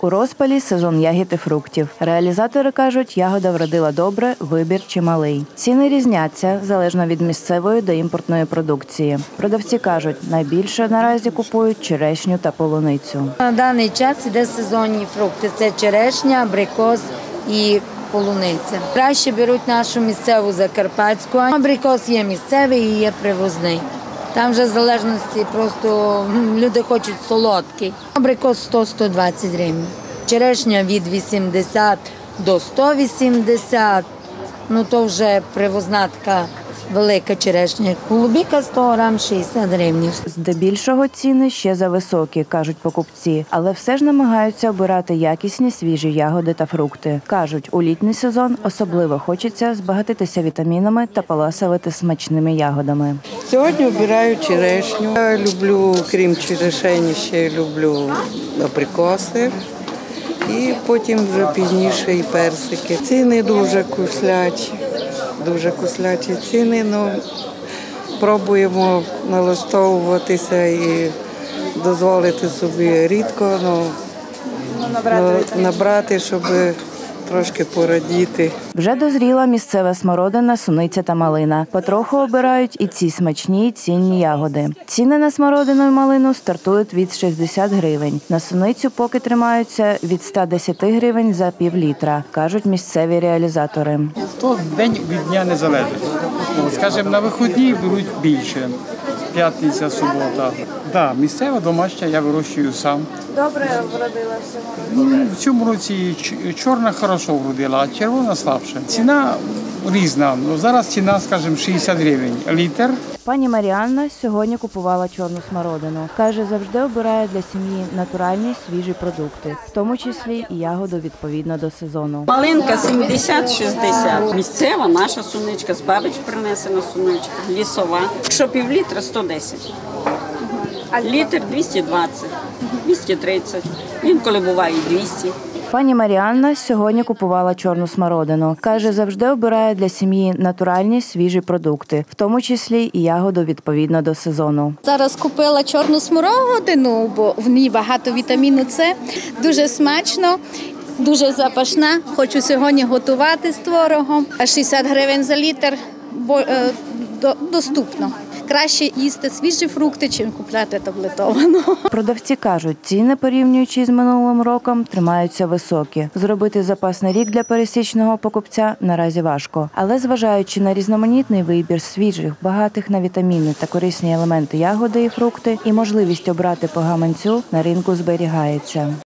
У розпалі сезон ягід і фруктів. Реалізатори кажуть, ягода вродила добре, вибір чималий. Ціни різняться залежно від місцевої до імпортної продукції. Продавці кажуть, найбільше наразі купують черешню та полуницю. На даний час іде сезонні фрукти. Це черешня, абрикос і полуниця. Краще беруть нашу місцеву закарпатську. Абрикос є місцевий і є привозний. Там вже в залежності просто люди хочуть солодкий. Абрикос 100-120 гривень. Черешня від 80 до 180. Ну то вже привозна така велика черешня. Голубіка 100 грам 60 гривень. Здебільшого ціни ще зависокі, кажуть покупці, але все ж намагаються обирати якісні свіжі ягоди та фрукти. Кажуть, у літній сезон особливо хочеться збагатитися вітамінами та поласувати смачними ягодами. Сьогодні обираю черешню. Я люблю, крім черешені, ще люблю абрикоси. І потім вже пізніше і персики. Ціни дуже куслячі ціни, але пробуємо налаштовуватися і дозволити собі рідко набрати, щоб трошки порадіти. Вже дозріла місцева смородина, суниця та малина. Потроху обирають і ці смачні, цінні ягоди. Ціни на смородину і малину стартують від 60 гривень. На суницю поки тримаються від 110 гривень за півлітра, кажуть місцеві реалізатори. То день від дня не залежить. Скажімо, на вихідні беруть більше. П'ятниця, субота. Так, місцева, домашня, я вирощую сам. Добре вродила всього? В цьому році чорна хорошо вродила, а червона слабше. Ціна різна. Зараз ціна, скажімо, 60 гривень літр. Пані Маріанна сьогодні купувала чорну смородину. Каже, завжди обирає для сім'ї натуральні свіжі продукти, в тому числі і ягоду відповідно до сезону. Малинка 70-60. Місцева наша суничка, з бабич принесена суничка, лісова. Якщо півлітра – 110. А літр – 220, 230. Інколи буває і 200. Пані Маріанна сьогодні купувала чорну смородину. Каже, завжди обирає для сім'ї натуральні свіжі продукти, в тому числі і ягоду відповідно до сезону. Зараз купила чорну смородину, бо в ній багато вітаміну С, дуже смачно, дуже запашна. Хочу сьогодні готувати з творогом. 60 гривень за літр доступно. Краще їсти свіжі фрукти, чим купляти таблетовану. Продавці кажуть, ціни, порівнюючи з минулим роком, тримаються високі. Зробити запас на рік для пересічного покупця наразі важко. Але зважаючи на різноманітний вибір свіжих, багатих на вітаміни та корисні елементи ягоди і фрукти, і можливість обрати по гаманцю на ринку зберігається.